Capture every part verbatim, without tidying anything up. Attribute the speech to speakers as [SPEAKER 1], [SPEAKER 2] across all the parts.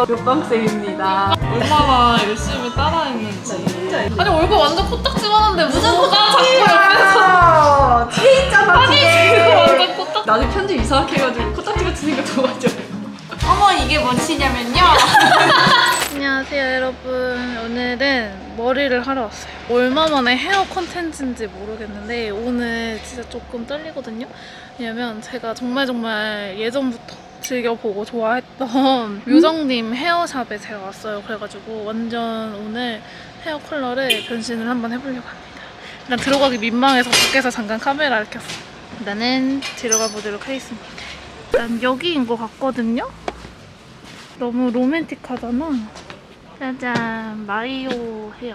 [SPEAKER 1] 안녕하세요, 요빵쌤입니다.
[SPEAKER 2] 얼마나 열심히 따라했는지. 아니 얼굴 완전 코딱지만한데 무슨 뭐가 자꾸 옆에서
[SPEAKER 1] 뒤에 있잖아.
[SPEAKER 2] 아니 지금 완전 코딱.
[SPEAKER 1] 나중에 편집 이상하게 해가지고 코딱지 같은 생각 도와줘.
[SPEAKER 3] 어머 이게 뭔지냐면요.
[SPEAKER 2] 안녕하세요 여러분. 오늘은 머리를 하러 왔어요. 얼마 만에 헤어 콘텐츠인지 모르겠는데 오늘 진짜 조금 떨리거든요. 왜냐면 제가 정말 정말 예전부터 즐겨보고 좋아했던 묘정님 헤어샵에 제가 왔어요. 그래가지고 완전 오늘 헤어 컬러를 변신을 한번 해보려고 합니다. 일단 들어가기 민망해서 밖에서 잠깐 카메라를 켰어요. 일단은 들어가 보도록 하겠습니다. 일단 여기인 것 같거든요. 너무 로맨틱하잖아. 짜잔, 마이오 헤어.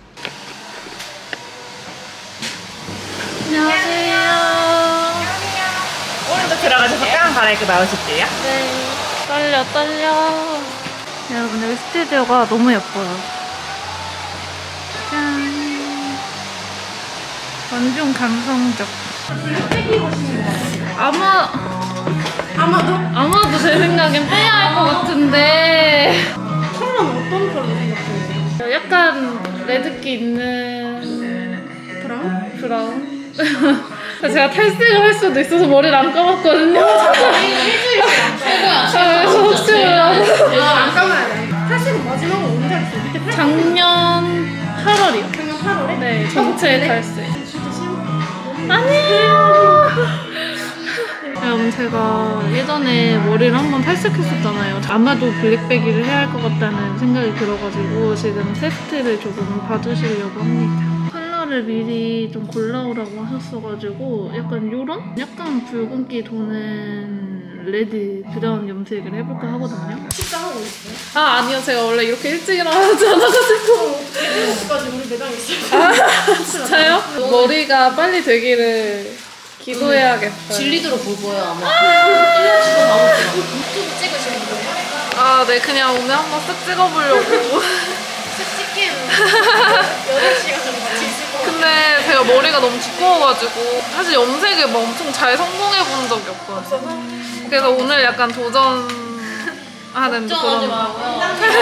[SPEAKER 2] 안녕하세요.
[SPEAKER 1] 오늘도 들어가셔서 깡 갈아입고 나오실게요.
[SPEAKER 2] 네, 떨려 떨려. 여러분 여기 스튜디오가 너무 예뻐요. 짠. 완전 감성적. 아마
[SPEAKER 1] 아마도?
[SPEAKER 2] 아마도 제 생각엔 빼야 할 것 같은데.
[SPEAKER 1] 컬러는 어떤 컬러 생각해요?
[SPEAKER 2] 약간 레드기 있는
[SPEAKER 1] 브라운?
[SPEAKER 2] 브라운. 제가 탈색을 할 수도 있어서 머리를 안 감았거든요. 아, 그래서 혹시 몰라서.
[SPEAKER 1] 안 감아야 돼. 탈색은 마지막으로 언제 했어요? 밑에 탈색?
[SPEAKER 2] 작년 팔월이요.
[SPEAKER 1] 작년 팔월에?
[SPEAKER 2] 네, 전체 탈색.
[SPEAKER 1] 진짜 싫어?
[SPEAKER 2] 아니에요. 여러분 제가 예전에 머리를 한번 탈색했었잖아요. 아마도 블랙배기를 해야 할 것 같다는 생각이 들어가지고 지금 테스트를 조금 봐주시려고 합니다. 컬러를 미리 좀 골라오라고 하셨어가지고 약간 요런? 약간 붉은기 도는 레드 브라운 염색을 해볼까 하거든요.
[SPEAKER 1] 식사하고 있어요?
[SPEAKER 2] 아 아니요, 제가 원래 이렇게 일찍 일어나지 않아가지고.
[SPEAKER 1] 일곱 시까지 우리 매장에 있어요.
[SPEAKER 2] 아 진짜요? 머리가 빨리 되기를 기도해야겠어요.
[SPEAKER 3] 진리도록 볼 거예요 아마. 일 년 지금 나오더라고. 유튜브 찍으시는 거예요?
[SPEAKER 2] 아, 네, 그냥 오늘 한번 쓱 찍어보려고.
[SPEAKER 1] 쓱 찍기에는 여덟 시간 정도 같이 있을 것 같아요.
[SPEAKER 2] 근데 제가 머리가 너무 두꺼워가지고 사실 염색을 막 엄청 잘 성공해본 적이 없거든요. 그래서 오늘 약간 도전하는
[SPEAKER 3] 걱정하지
[SPEAKER 2] 그런.
[SPEAKER 3] 마고요.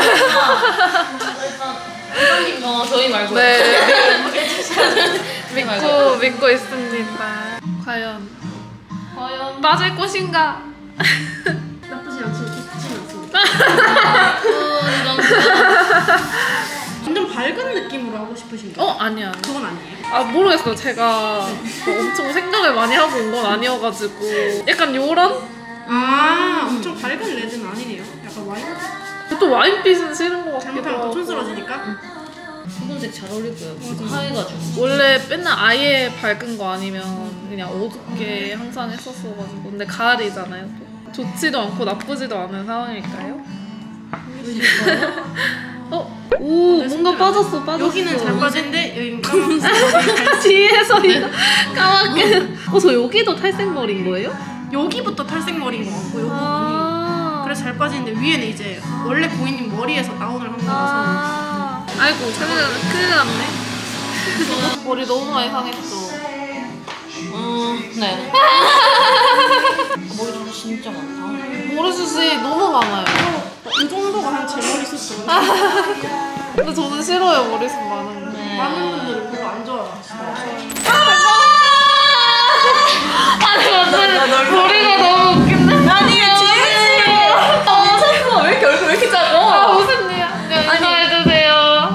[SPEAKER 3] 일단 어 저희 말고.
[SPEAKER 2] 네. 믿고 믿고 있습니다. 과연
[SPEAKER 3] 과연
[SPEAKER 2] 빠질 것인가?
[SPEAKER 1] 나쁘지 않지, 좋진 않습니다.
[SPEAKER 3] 이런
[SPEAKER 1] 완전 밝은 느낌으로 하고 싶으신가요?
[SPEAKER 2] 어 아니야.
[SPEAKER 1] 그건 아니에요.
[SPEAKER 2] 아 모르겠어요. 제가 뭐 엄청 생각을 많이 하고 온 건 아니어가지고 약간 요런?
[SPEAKER 1] 아, 엄청 밝은 레드는 아니네요. 약간 와인?
[SPEAKER 2] 또 와인빛은 싫은 것 같기도
[SPEAKER 1] 잘못하면 더
[SPEAKER 2] 하고.
[SPEAKER 1] 촌스러지니까?
[SPEAKER 3] 붉은색 잘 어울릴 거예요. 하얘가지고.
[SPEAKER 2] 원래 맨날 아예 밝은 거 아니면 그냥 어둡게 항상 했었어가지고. 근데 가을이잖아요 또. 좋지도 않고 나쁘지도 않은 상황일까요? 어? 오 뭔가 빠졌어 빠졌어.
[SPEAKER 1] 여기는 잘 빠진데 여기는 까맣게.
[SPEAKER 2] 뒤에서 이거 까맣게. 어 저 여기도 탈색머리인 거예요?
[SPEAKER 1] 여기부터 탈색머리인 것 같고 여기
[SPEAKER 2] 아
[SPEAKER 1] 그래서 잘 빠지는데 위에는 이제 원래 고객님 머리에서 다운을 한 거라서.
[SPEAKER 2] 아 아이고 큰일, 큰일 났네. 머리 너무 많이 상했어.
[SPEAKER 3] 음, 네. 머리 진짜 많다.
[SPEAKER 2] 머리숱이 너무 많아요.
[SPEAKER 1] 이 정도가 한 제 머리숱이거든요.
[SPEAKER 2] 근데 저는 싫어요, 머리숱 많은 거.
[SPEAKER 3] 네.
[SPEAKER 1] 많은 분들은 별로 안 좋아하시더라고요.
[SPEAKER 2] 아니 완전 머리가 너무 웃긴데.
[SPEAKER 3] 아니 지혜씨. 어 샀어. 왜 이렇게 얼굴 왜 이렇게 작아?
[SPEAKER 2] 아 무슨 일이야. 인사해주세요.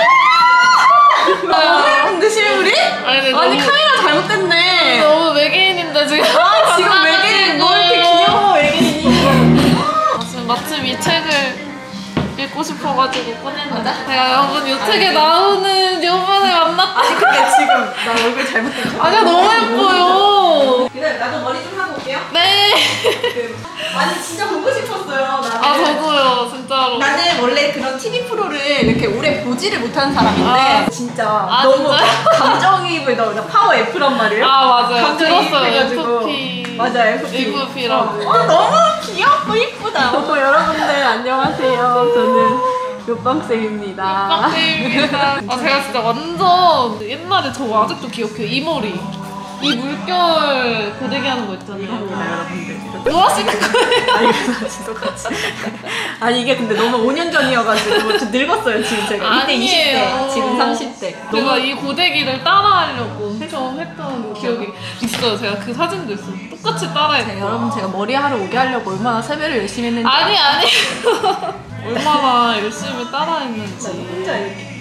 [SPEAKER 3] 근데 실물이?
[SPEAKER 2] 아니, 근데
[SPEAKER 3] 아니
[SPEAKER 2] 너무,
[SPEAKER 3] 카메라 잘못됐네.
[SPEAKER 2] 너무 외계인인데 지금.
[SPEAKER 3] 아 지금 외계인 뭐 이렇게 귀여워 외계인이.
[SPEAKER 2] 지금 마침 이 책을 읽고 싶어가지고 꺼냈는데 제가 여러분 유튜브에 나오는 요번에 만났다.
[SPEAKER 3] 아니 근데 지금 나 얼굴 잘못된 거.
[SPEAKER 2] 아니야 너무 예뻐요.
[SPEAKER 3] 그래 나도 머리 좀 하고 올게요.
[SPEAKER 2] 네.
[SPEAKER 3] 아니 진짜 보고 싶었어요. 나는.
[SPEAKER 2] 아 저도요 진짜로.
[SPEAKER 3] 나는 원래 그런 티비 프로를 이렇게 오래 보지를 못하는 사람인데
[SPEAKER 2] 아.
[SPEAKER 3] 진짜
[SPEAKER 2] 아,
[SPEAKER 3] 너무
[SPEAKER 2] 진짜요?
[SPEAKER 3] 막 감정이입을 넣어. 파워 F란 말이에요.
[SPEAKER 2] 아 맞아요.
[SPEAKER 3] 감정이입해가지고.
[SPEAKER 2] 들었어요. 에프피.
[SPEAKER 3] 맞아요. 에프피.
[SPEAKER 2] 에프피라고.
[SPEAKER 3] 어 너무 귀엽고 이쁘다.
[SPEAKER 1] 어, 여러분들 안녕하세요. 저는 요빵쌤입니다.
[SPEAKER 2] 빡세입니다. 아 제가 진짜 완전 옛날에 저 아직도 기억해요. 이 머리. 이 물결 고데기 하는 거 있잖아요.
[SPEAKER 4] 이겁니다, 여러분들.
[SPEAKER 2] 뭐 하시는 거예요?
[SPEAKER 4] 아니, 지도 같이. 아니, 이게 근데 너무 오 년 전이어가지고 좀 늙었어요, 지금 제가. 이때 이십 대, 지금 삼십 대.
[SPEAKER 2] 제가
[SPEAKER 4] 너무
[SPEAKER 2] 이 고데기를 따라하려고 엄청 했던 기억이 있어요. 제가 그 사진도 있어요. 똑같이 따라했고.
[SPEAKER 4] 제, 여러분, 제가 머리하러 오게 하려고 얼마나 세배를 열심히 했는지.
[SPEAKER 2] 아니, 아니. 얼마나 열심히 따라했는지.
[SPEAKER 4] 혼자 이렇게.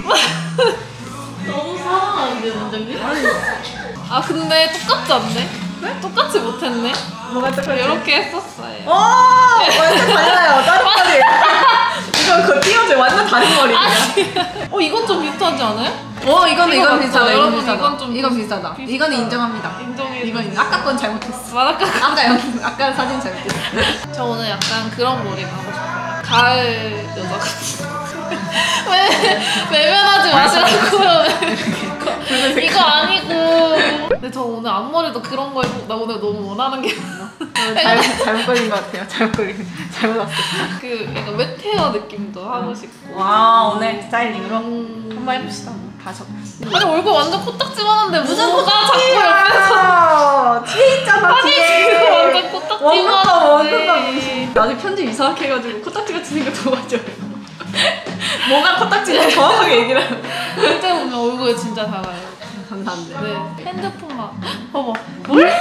[SPEAKER 2] 너무 사랑하는데, 원장님? 아, 근데 똑같지 않네? 네? 똑같이 못했네?
[SPEAKER 4] 뭐가 똑같지?
[SPEAKER 2] 이렇게 했었어요.
[SPEAKER 4] 오! 완전 달라요. 다른 머리. 이건 그거 띄워줘요. 완전 다른 머리예요.
[SPEAKER 2] 어, 이건 좀 비슷하지 않아요?
[SPEAKER 4] 어, 이거는
[SPEAKER 2] 이거
[SPEAKER 4] 이건
[SPEAKER 2] 맞죠?
[SPEAKER 4] 비슷하다.
[SPEAKER 2] 여러분,
[SPEAKER 4] 이건 비슷하다.
[SPEAKER 2] 이건 좀
[SPEAKER 4] 이건
[SPEAKER 2] 비슷-
[SPEAKER 4] 비슷하다.
[SPEAKER 2] 비슷하다.
[SPEAKER 4] 이거는 인정합니다.
[SPEAKER 2] 인정해.
[SPEAKER 4] 이건 아까 건 잘못했어.
[SPEAKER 2] 마라카.
[SPEAKER 4] 아까 여기 아까 사진 잘못했어.
[SPEAKER 2] 저 오늘 약간 그런 머리 가고 싶어요. 가을 여자같이. 왜, 외면하지 마시라고요. 이거, 이거 아니고. 근데 저 오늘 앞머리도 그런 거 해보, 나 오늘 너무 원하는 게
[SPEAKER 4] 잘못 잘못 걸린 것 같아요. 잘못 걸린 잘못 왔어.
[SPEAKER 2] 그 약간 웨테어 느낌도 하고 싶고.
[SPEAKER 4] 와 오늘 스타일링으로
[SPEAKER 2] 음,
[SPEAKER 4] 한번 해봅시다. 다섯.
[SPEAKER 2] 아니 얼굴 완전 코딱지만한데 무슨 뭐가 자꾸 옆에서
[SPEAKER 4] 뒤에 있잖아
[SPEAKER 2] 아니 지금 완전 코딱지만한데.
[SPEAKER 4] 원근감 나중에 편집 이상하게 해가지고 코딱지 같이 생겨 도와줘요. 뭐가 코딱지인지 정확하게 얘기를 하고.
[SPEAKER 2] 실제 보면 얼굴이 진짜 작아요.
[SPEAKER 4] 감사합니다.
[SPEAKER 2] 네. 핸드폰만. 봐봐. 뭘?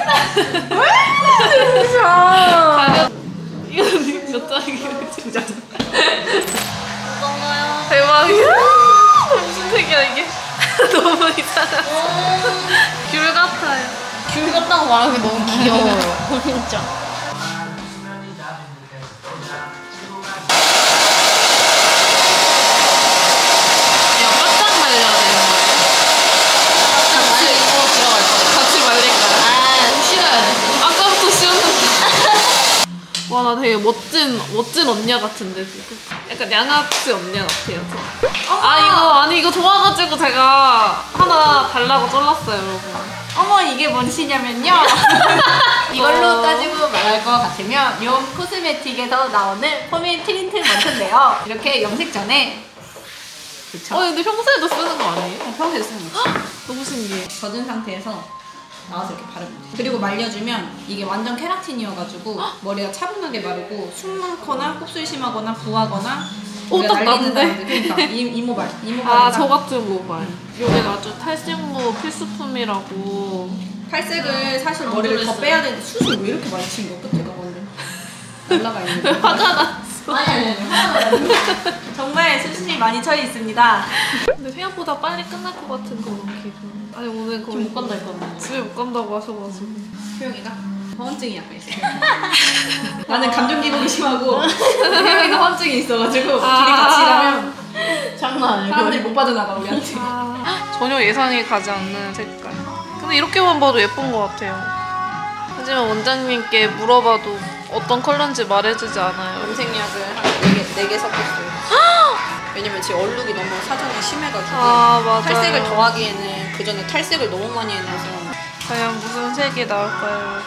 [SPEAKER 4] 진짜.
[SPEAKER 2] 가격. 이거 몇 장이에요?
[SPEAKER 4] 진짜.
[SPEAKER 2] 어떤가요? 대박이야. 무슨 색이야 이게? 너무 이상하다. 귤 같아요.
[SPEAKER 3] 귤 같다고 말하기 너무 귀여워요. 진짜. 같이 이거 들어갈 거예요.
[SPEAKER 2] 같이 말릴까요?
[SPEAKER 3] 아, 싫어야 돼.
[SPEAKER 2] 아까부터 씌웠는데. 와, 나 되게 멋진, 멋진 언니야 같은데, 지금. 약간 양아치 언니야 같아요, 저. 아, 이거, 아니, 이거 좋아가지고 제가 하나 달라고 잘랐어요, 여러분.
[SPEAKER 4] 어머 이게 뭔시냐면요. 이걸로 따지고 말할 것 같으면 요 코스메틱에서 나오는 포메인 트린트 먼트인데요. 이렇게 염색 전에 그쵸?
[SPEAKER 2] 어, 근데 평소에도 쓰는 거 아니에요?
[SPEAKER 4] 어, 평소에 쓰는 거
[SPEAKER 2] 너무 신기해.
[SPEAKER 4] 젖은 상태에서 나와서 이렇게 바르면 돼요. 그리고 말려주면 이게 완전 케라틴이어가지고 머리가 차분하게 마르고 숨 많거나 곱슬 심하거나 부하거나
[SPEAKER 2] 오,
[SPEAKER 4] 우리가
[SPEAKER 2] 딱
[SPEAKER 4] 날리는
[SPEAKER 2] 나는데?
[SPEAKER 4] 사람들, 그러니까 이, 이모발 이모발
[SPEAKER 2] 아, 저 같은 모발. 이게 아주 탈색모 필수품이라고.
[SPEAKER 4] 탈색을 사실 머리를 더
[SPEAKER 2] 그랬어요.
[SPEAKER 4] 빼야 되는데 숱을 왜 이렇게 많이 친 거야 끝에가 완전 날라가 있는 거
[SPEAKER 2] 화가 났어.
[SPEAKER 4] 아니 아니 아니 정말 숱이 많이 처해 있습니다.
[SPEAKER 2] 근데 생각보다 빨리 끝날 것 같은 그런 기분. 아니, 오늘 거의
[SPEAKER 3] 못 간다 했거든요.
[SPEAKER 2] 집에 못 간다고 하셔가지고.
[SPEAKER 4] 효영이가 허언증이 약간 있어요. 나는 감정 기복이 심하고 효영이는 허언증이 있어가지고
[SPEAKER 2] 아.
[SPEAKER 4] 둘이 같이 가면
[SPEAKER 3] 장난 아니에요.
[SPEAKER 4] 사람들이 못 빠져나가 우리한테.
[SPEAKER 2] 아, 전혀 예상이 가지 않는 색깔. 근데 이렇게만 봐도 예쁜 것 같아요. 하지만 원장님께 물어봐도 어떤 컬러인지 말해주지 않아요.
[SPEAKER 4] 염색약을 한 네 개, 네 개 섞었어요. 왜냐면 제 얼룩이 너무 사전에 심해가지고
[SPEAKER 2] 아, 맞아요.
[SPEAKER 4] 탈색을 더하기에는 그 전에 탈색을 너무 많이 해놔서
[SPEAKER 2] 과연 무슨 색이 나올까요?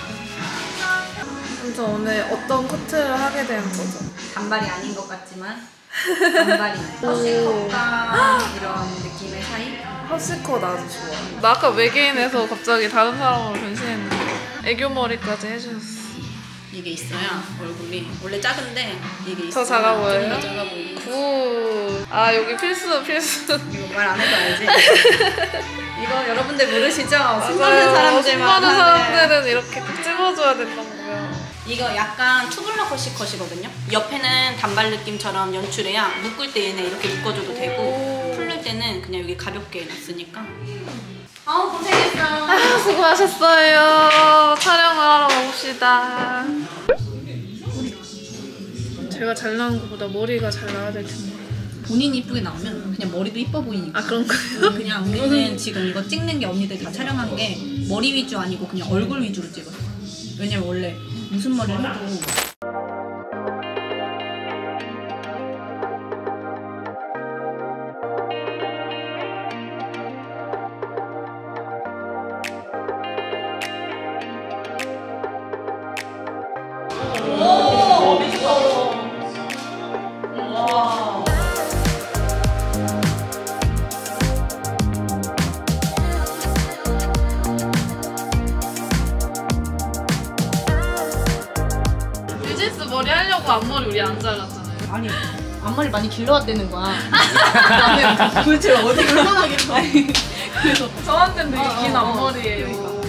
[SPEAKER 2] 그래서 오늘 어떤 커트를 하게 된 거죠?
[SPEAKER 4] 단발이 아닌 것 같지만 단발이 허쉬컷과 이런 느낌의 사이?
[SPEAKER 2] 허쉬컷 아주 좋아. 나 아까 외계인에서 갑자기 다른 사람으로 변신했는데 애교 머리까지 해주셨어.
[SPEAKER 4] 이게 있어야 얼굴이 원래 작은데 이게
[SPEAKER 2] 더
[SPEAKER 4] 있어야
[SPEAKER 2] 작아 보여요?
[SPEAKER 4] 좀 더 작아 보이고
[SPEAKER 2] 굿. 아, 여기 필수 필수.
[SPEAKER 4] 이거 말 안 해도 알지? 이거 여러분들 모르시죠? 수많은
[SPEAKER 2] 맞아요.
[SPEAKER 4] 사람들만
[SPEAKER 2] 수많은
[SPEAKER 4] 하는
[SPEAKER 2] 사람들은 이렇게 꼭 찝어줘야 된다고요.
[SPEAKER 4] 이거 약간 투블럭 허쉬컷이거든요? 옆에는 단발 느낌처럼 연출해야 묶을 때 얘네 이렇게 묶어줘도 되고 풀릴 때는 그냥 여기 가볍게 놨으니까 아우 고생했어요.
[SPEAKER 2] 아, 수고하셨어요. 촬영을 하러 가봅시다. 제가 잘 나온 것보다 머리가 잘 나와야 될 텐데.
[SPEAKER 4] 본인이 이쁘게 나오면 그냥 머리도 이뻐 보이니까
[SPEAKER 2] 아, 그런가요?
[SPEAKER 4] 그냥 우리는 지금 이거 찍는 게 언니들 다 촬영한 게 머리 위주 아니고 그냥 얼굴 위주로 찍었어. 왜냐면 원래 무슨 머리를 해도
[SPEAKER 2] 그렇다고 앞머리 우리 안 잘랐잖아요.
[SPEAKER 4] 아니 앞머리 많이 길러왔다는 거야. 나는 도대체 어디 얼마나 길러? 그래서
[SPEAKER 2] 저한테는 되게
[SPEAKER 4] 어,
[SPEAKER 2] 긴
[SPEAKER 4] 어, 어.
[SPEAKER 2] 앞머리예요.
[SPEAKER 4] 그러니까.